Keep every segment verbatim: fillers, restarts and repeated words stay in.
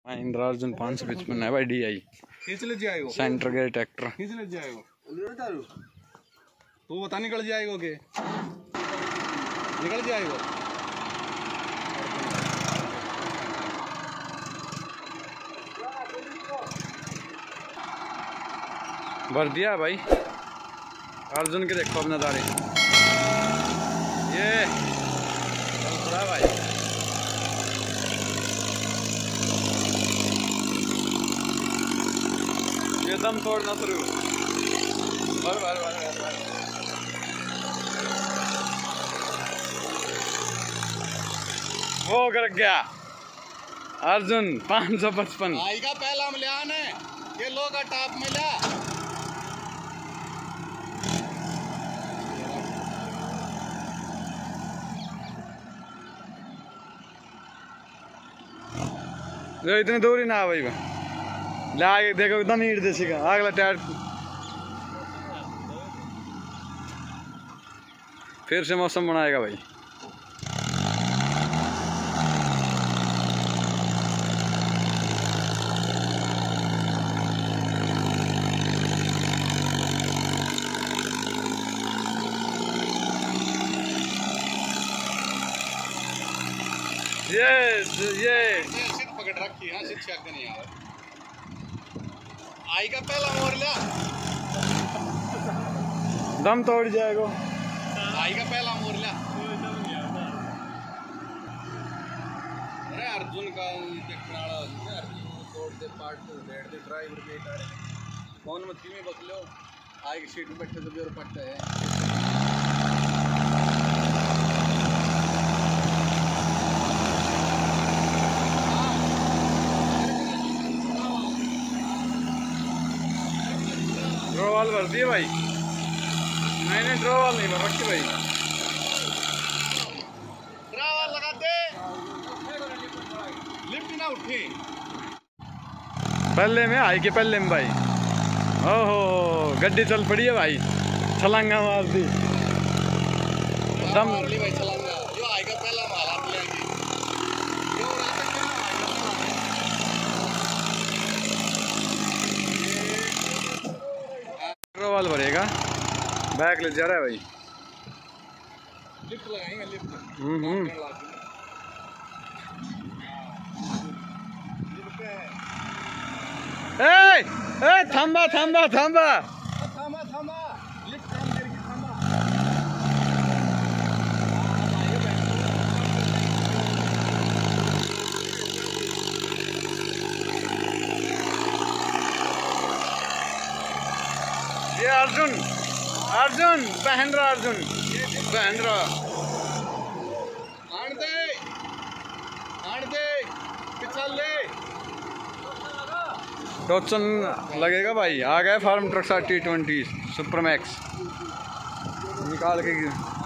महिंद्रा अर्जुन पाँच सौ पचपन है भाई डी आई खींच ले जाएगा सेंटर गेयर ट्रैक्टर खींच ले जाएगा तो बता निकल जाएगा के निकल जाएगा भर दिया भाई अर्जुन के देखो अपना दाढ़ी ये चल पड़ा भाई ये दम तोड़ना शुरू भर भर भर भर भर वो कर गया अर्जुन पाँच सौ पचपन आएगा पहला मिलान है ये लोग का टॉप मिला जो इतनी दूर ही ना भाई ले आगे देखो एकदम ईट देगा अगला टायर फिर से मौसम बनाएगा भाई ये ये पकड़ रखी है शिक्षा के नहीं यार आई का पहला मोर लिया दम तोड़ जाएगा आई का पहला मोर लिया अरे अर्जुन का देखना अर्जुन तोड़ दे पार्ट टू बैठ दे ड्राइवर बेटा कौन मत में बस लो आई की सीट में बैठे तो भी और पट्टा है ड्रो वाल भर दिए भाई नहीं नहीं ड्रो वाल नहीं भर रखे भाई ड्रो वाल लगा दे लिफ्ट ना उठी पहले में आई के पहले में भाई ओहो गड्डी चल पड़ी है भाई छलांगा मार दी दम मार ली भाई छलांगा जो आई का पहला माल आप ले आएंगे जो रात के ड्रो वाल भरेगा बैक ले जा रहा है भाई लिफ्ट लगाएंगे लिफ्ट हम्म हम्म ए ए थांबा थांबा थांबा थामा थामा लिफ्ट काम करेगी थामा ये अर्जुन अर्जुन महिंद्रा अर्जुन महिंद्रा आन दे आन दे पिछल ले टोचन लगेगा भाई आ गए फार्म ट्रक सा टी ट्वेंटी सुपर मैक्स निकाल के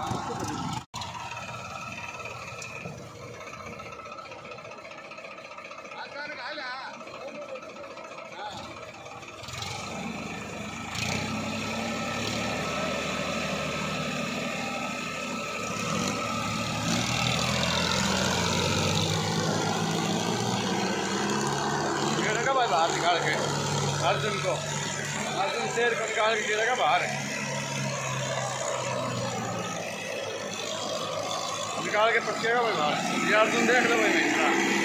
बाहर निकाल के अर्जुन को अर्जुन शेर को निकाल के गिरेगा बाहर निकाल के पकेगा भाई बाहर ये अर्जुन देख लो भाई